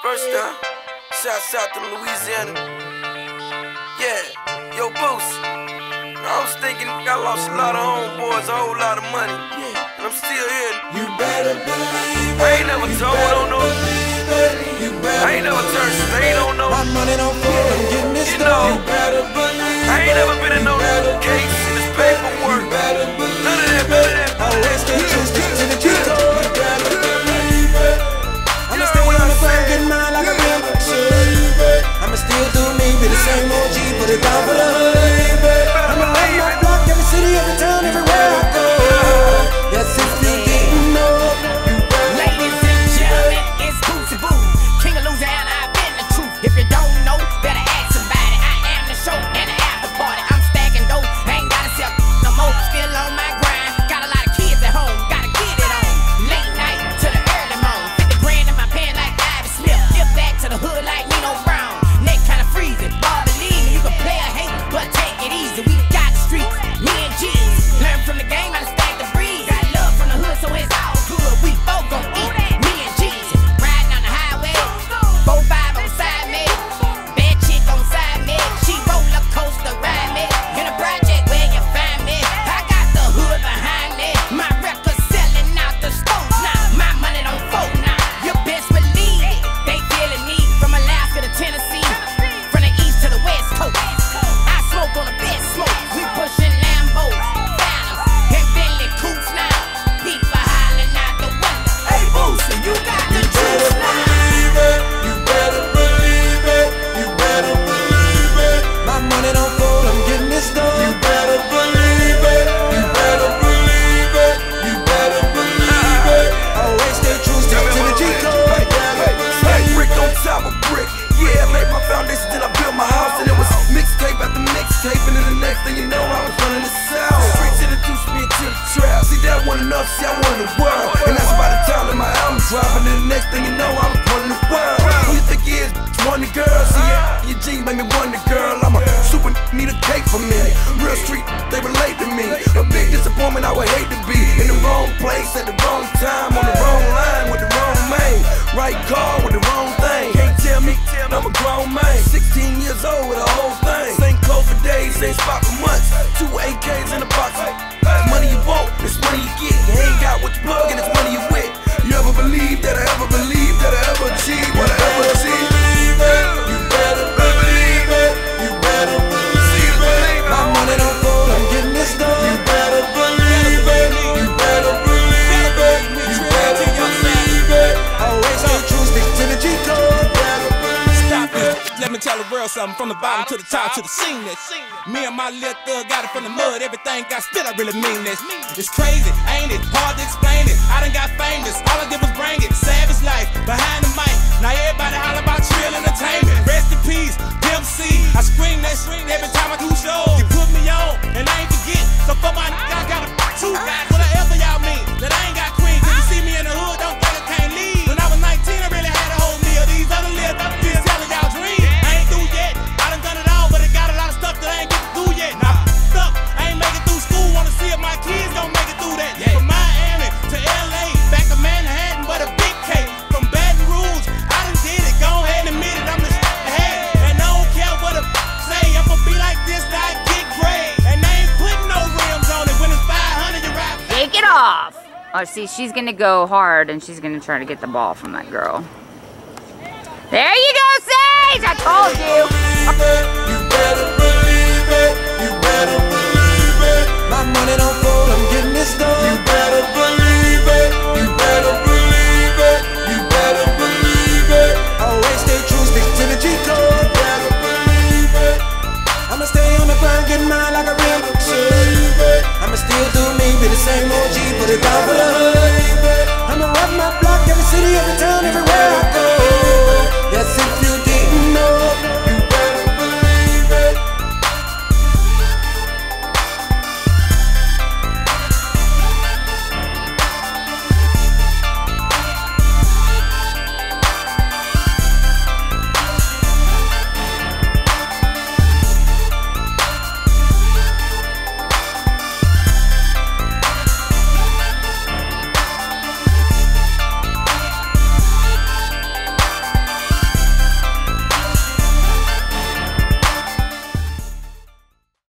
First up, shouts out to Louisiana. Yeah, yo, Boost. I was thinking I lost a lot of homeboys, a whole lot of money. Yeah, and I'm still here. You better believe it. I ain't never told on no. I ain't never turned straight on no. My money don't fall, I'm getting this stuff. You better believe it. I ain't never been in no case in this paperwork. None of that. Always stay true, stick to the G code. You better believe it. I'ma stay on the grind, getting mine like a real shit. I'ma still do me, be the same OG, put it down for the hood. I'ma run my block, every city, every town, everywhere I go. Yes, if you didn't know, you better. Ladies and gentlemen, it's Boosie Boo, King of Louisiana. I've been the truth. If you don't know, better ask somebody. I am the show and the after party. I'm stacking dope, ain't gotta sell no more. Still on my grind, got a lot of kids at home, gotta get it on. Late night to the early morning, 50 grand in my pen like Ivy Smith. Get back to the hood like Nino Brown. Neck kinda freezing, ball believe me, you can play or hate, but take it easy. We got the streets, me and G's. Learn from the game, I done stack the breeze. Got love from the hood, so it's all good. We both gon' eat, me and G's. Riding on the highway, 4-5 on side me. Bad chick on side me. She roller coaster ride me. In a project where you find me. I got the hood behind me. My records selling out the stores now. My money don't fold now. You best believe it. They feeling me from Alaska to Tennessee, from the east to the west coast. I smoke on the best smoke. We pushing Lambos, Phantoms, and Bentley coupes now. People hollering out the window. Hey Boosie, you got the juice now. You better believe it. You better believe it. My money don't fall, I'm getting this done. You better believe it. You better believe it. You better believe it. Always stay true, stick to the G code. Like brick on top of brick. Yeah, I laid my foundation, then I built my house, and it was mixtape after mixtape, and then the next thing you know, I was running the south. Streets introduced me into the trap. See, that wasn't enough, see, I wanted the world, and that's by the time that my album dropping, and the next thing you know, I was running the world. Who you think he is? One the girl. See, yeah, your jeans made me want the girl. I'm a super need a cake for me. Real street, they relate to me. A big disappointment, I would hate to be in the wrong place at the wrong time, on the wrong line with the wrong man. Right car with the wrong thing. Can't tell me I'm a grown man. 16 years old with a whole thing. Same clothes for days, same spot for months. 2 AKs in a box. It's money you want, it's money you get. You ain't got what you plug and it's money you with. You ever believe that I ever believe that I ever achieve what I ever achieved? You better believe it. You better believe it. My money don't fall, I'm getting this done. You better believe it. You better believe it. You better believe it. Always stay true, stick to the G code. Stop this. Let me tell the world something. From the bottom to the top to the scene. Me and my little thug got it from the mud. Everything got spit, I really mean this. It's crazy, ain't it? Hard to explain it. I done got famous. All I did was bring it. Savage life behind the mic. Now everybody holler about real entertainment. Rest in peace, Pimp C. I scream that every time I do shows. You put me on, and I ain't forget. So for my I got a 2 guys. Whatever y'all mean, that I ain't got queen. Cause you see me in the hood, don't think I can't leave. When I was 19, I really had a whole meal. These other little kids telling y'all dreams. I ain't through yet. I done done it all, but it got a lot of stuff that I ain't get to do yet. Now stuck, I ain't make it through school. Wanna see if my kids gon' make it through that. From Miami to LA, back to Manhattan, but a big cake. From Baton Rouge, I done did it. Go ahead and admit it, I'm the head. And I don't care what a say. I'm gonna be like this, till I get great. And I ain't putting no rims on it. When it's 500, you ride. Take it off. Oh, see, she's gonna go hard and she's gonna try to get the ball from that girl. There you go, Sage! I told you. You better believe it. You better